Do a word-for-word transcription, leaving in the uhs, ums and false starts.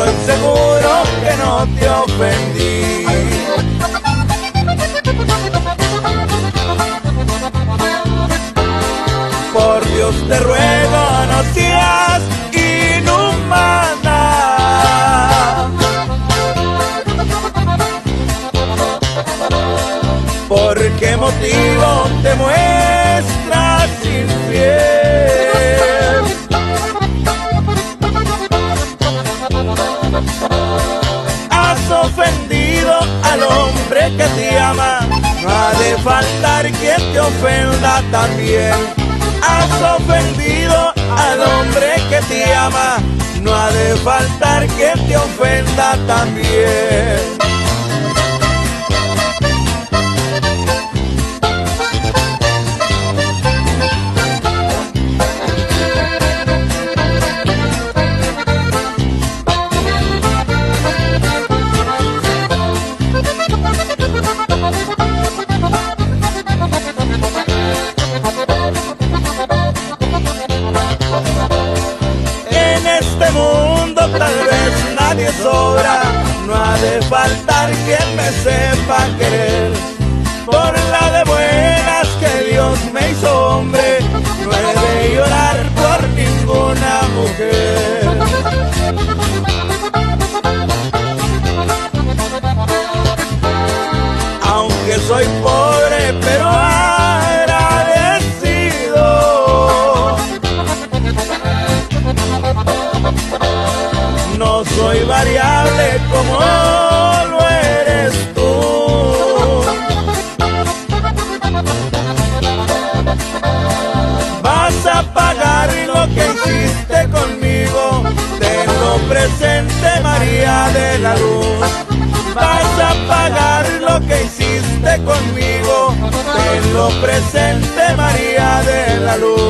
estoy seguro que no te ofendí. Por Dios te ruego, no seas inhumana. ¿Por qué motivo te muestras infiel? Has ofendido al hombre que te ama, no ha de faltar quien te ofenda también. Has ofendido al hombre que te ama, no ha de faltar quien te ofenda también. Tal vez nadie sobra, no ha de faltar quien me sepa querer. Por la de buenas que Dios me hizo hombre, no he de llorar por ninguna mujer. Aunque soy pobre pero agradecido, no soy variable como lo eres tú. Vas a pagar lo que hiciste conmigo, tenlo presente, María de la Luz. Vas a pagar lo que hiciste conmigo, tenlo presente, María de la Luz.